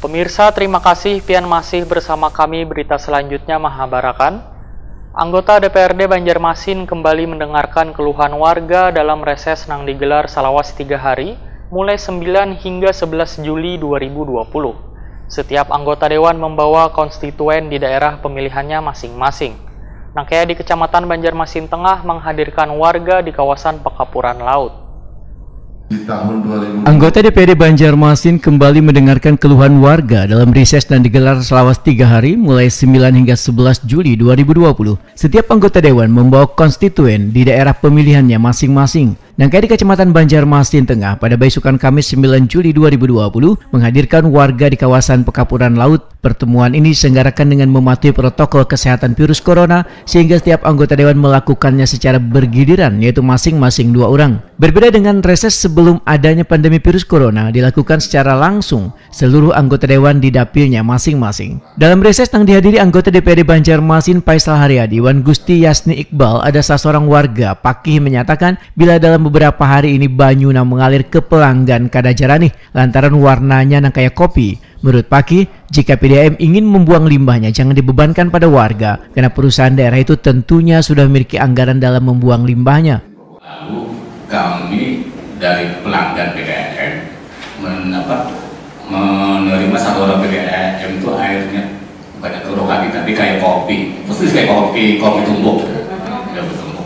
Pemirsa, terima kasih pian masih bersama kami berita selanjutnya Mahabarakan. Anggota DPRD Banjarmasin kembali mendengarkan keluhan warga dalam reses nang digelar salawas 3 hari mulai 9 hingga 11 Juli 2020. Setiap anggota dewan membawa konstituen di daerah pemilihannya masing-masing. Nangkaya di Kecamatan Banjarmasin Tengah menghadirkan warga di kawasan Pekapuran Laut. Di tahun 2020, anggota DPRD Banjarmasin kembali mendengarkan keluhan warga dalam reses dan digelar selama 3 hari mulai 9 hingga 11 Juli 2020. Setiap anggota dewan membawa konstituen di daerah pemilihannya masing-masing. Nangkaya di Kecamatan Banjarmasin Tengah pada besokan Kamis 9 Juli 2020 menghadirkan warga di kawasan Pekapuran Laut. Pertemuan ini diselenggarakan dengan mematuhi protokol kesehatan virus corona sehingga setiap anggota dewan melakukannya secara bergiliran, yaitu masing-masing 2 orang. Berbeda dengan reses sebelum adanya pandemi virus corona dilakukan secara langsung seluruh anggota dewan di dapilnya masing-masing. Dalam reses yang dihadiri anggota DPRD Banjarmasin Faisal Haryadi, Wan Gusti Yasni Iqbal, ada salah seorang warga Pakih menyatakan bila dalam beberapa hari ini banyu nang mengalir ke pelanggan kada jarani lantaran warnanya nang kayak kopi. Menurut Pakih, jika PDAM ingin membuang limbahnya jangan dibebankan pada warga karena perusahaan daerah itu tentunya sudah memiliki anggaran dalam membuang limbahnya. Lalu kami dari pelanggan PDAM menerima satu orang PDAM itu airnya bukan turun lagi tapi kayak kopi, persis kayak kopi tumbuk, ya bertumbuk,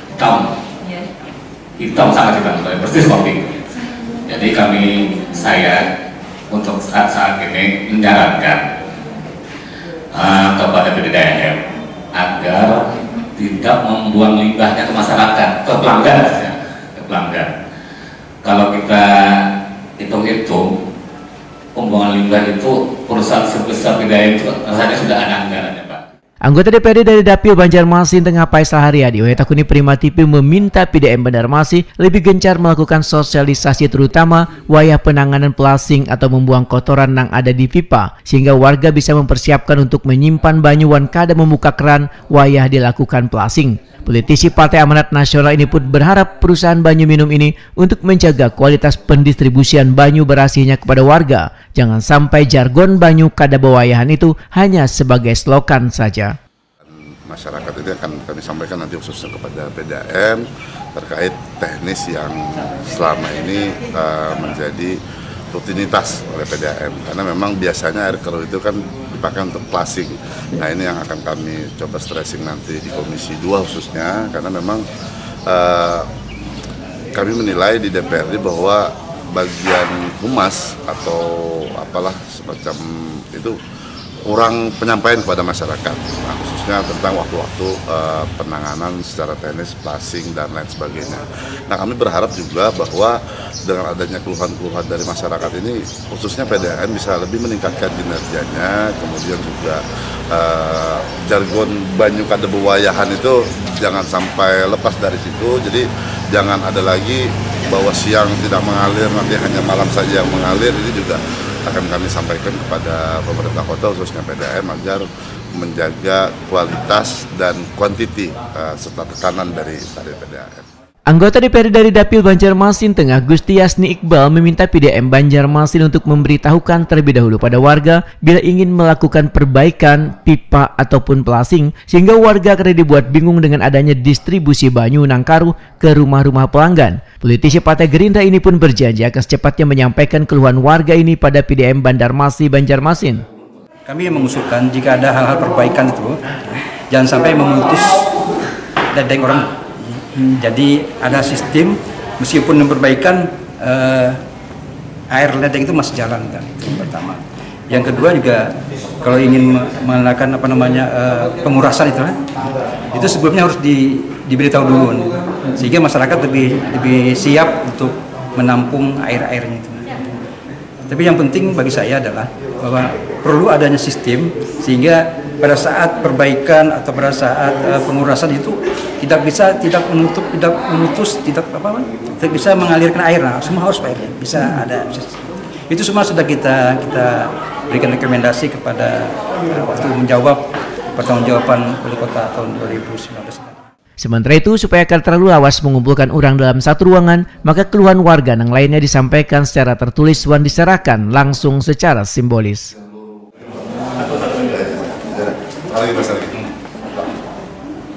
hitam sangat hitam, persis kopi. Jadi saya untuk saat ini menyarankan kepada PDAM agar tidak membuang limbahnya ke masyarakat, ke pelanggan. Kalau kita hitung-hitung pembuangan limbah itu perusahaan sebesar PDAM itu rasanya sudah ada anggarannya, Pak. Anggota DPRD dari Dapil Banjarmasin Tengah Faisal Haryadi, Takuni Prima TV meminta PDAM Banjarmasin lebih gencar melakukan sosialisasi terutama wayah penanganan pelasing atau membuang kotoran yang ada di pipa sehingga warga bisa mempersiapkan untuk menyimpan banyuan kada membuka keran wayah dilakukan pelasing. Politisi Partai Amanat Nasional ini pun berharap perusahaan banyu minum ini untuk menjaga kualitas pendistribusian banyu berasihnya kepada warga. Jangan sampai jargon banyu kada bawayahan itu hanya sebagai slogan saja. masyarakat ini akan kami sampaikan nanti khususnya kepada PDAM terkait teknis yang selama ini menjadi rutinitas oleh PDAM, karena memang biasanya air keruh itu kan dipakai untuk plasing. Nah, ini yang akan kami coba stressing nanti di Komisi 2 khususnya, karena memang kami menilai di DPRD bahwa bagian humas atau apalah semacam itu kurang penyampaian kepada masyarakat, nah, khususnya tentang waktu-waktu penanganan secara teknis, plasing dan lain sebagainya. Nah, kami berharap juga bahwa dengan adanya keluhan-keluhan dari masyarakat ini, khususnya PDAM bisa lebih meningkatkan kinerjanya, kemudian juga jargon banyu kada bewayahan itu jangan sampai lepas dari situ. Jadi jangan ada lagi bahwa siang tidak mengalir, nanti hanya malam saja yang mengalir. Ini juga akan kami sampaikan kepada pemerintah kota khususnya PDAM agar menjaga kualitas dan kuantiti serta tekanan dari PDAM. Anggota DPRD dari Dapil Banjarmasin Tengah Gusti Yasni Iqbal meminta PDAM Banjarmasin untuk memberitahukan terlebih dahulu pada warga bila ingin melakukan perbaikan pipa ataupun plasing sehingga warga kada dibuat bingung dengan adanya distribusi banyu nangkaru ke rumah-rumah pelanggan. Politisi Partai Gerindra ini pun berjanji akan secepatnya menyampaikan keluhan warga ini pada PDAM Banjarmasin. Kami mengusulkan jika ada hal-hal perbaikan itu jangan sampai memutus dadeng orang. Jadi ada sistem meskipun perbaikan air ledeng itu masih jalan kan, itu yang pertama. Yang kedua juga kalau ingin melakukan pengurasan itu sebelumnya harus diberitahu dulu sehingga masyarakat lebih siap untuk menampung airnya itu. Tapi yang penting bagi saya adalah bahwa perlu adanya sistem sehingga pada saat perbaikan atau pada saat pengurasan itu tidak bisa mengalirkan air, semua harus airnya bisa ada. Itu semua sudah kita berikan rekomendasi kepada waktu menjawab pertanggungjawaban Wali Kota tahun 2019. Sementara itu, supaya agar terlalu awas mengumpulkan orang dalam satu ruangan, maka keluhan warga yang lainnya disampaikan secara tertulis dan diserahkan langsung secara simbolis.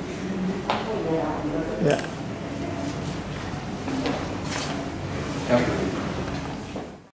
Ya.